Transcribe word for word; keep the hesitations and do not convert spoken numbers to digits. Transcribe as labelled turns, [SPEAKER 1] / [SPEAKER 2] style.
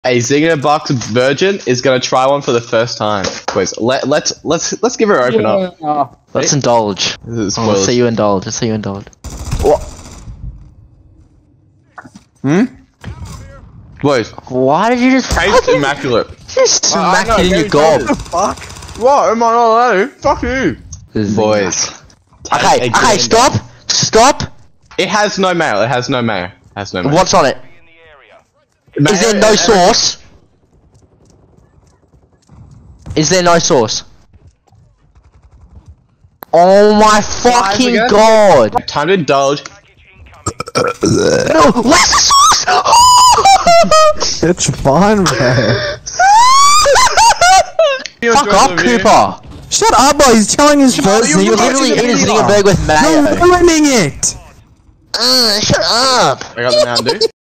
[SPEAKER 1] A Zinger box virgin is gonna try one for the first time. Boys, let let's let's let's give her open
[SPEAKER 2] yeah.
[SPEAKER 1] up.
[SPEAKER 2] Oh.
[SPEAKER 3] Let's indulge.
[SPEAKER 1] This is
[SPEAKER 3] Oh, let's see you indulge. Let's see you indulge.
[SPEAKER 1] What? Hmm? Boys,
[SPEAKER 3] Why did you just
[SPEAKER 1] taste immaculate.
[SPEAKER 3] just smack
[SPEAKER 1] I know,
[SPEAKER 3] it in your
[SPEAKER 1] very
[SPEAKER 3] gob?
[SPEAKER 1] good. Fuck. What? Am I not allowed? Fuck you. Boys.
[SPEAKER 3] Okay, okay, stop, stop.
[SPEAKER 1] It has no mayo. It has no mayo. It has no mayo.
[SPEAKER 3] What's on it?
[SPEAKER 1] Mayo
[SPEAKER 3] Is there no
[SPEAKER 1] and
[SPEAKER 3] sauce? Is there no sauce? Oh my fucking
[SPEAKER 1] again?
[SPEAKER 3] god!
[SPEAKER 1] everything. Time to indulge.
[SPEAKER 3] No, where's the sauce?
[SPEAKER 2] It's fine, man.
[SPEAKER 3] Fuck off, Cooper!
[SPEAKER 2] Shut up, boy. He's telling his first
[SPEAKER 3] You
[SPEAKER 2] Zinger
[SPEAKER 3] literally ate a
[SPEAKER 2] Zinger
[SPEAKER 3] Zinger burger with mayo.
[SPEAKER 2] You're ruining it.
[SPEAKER 3] Uh, shut up!
[SPEAKER 1] I got the Mountain Dew.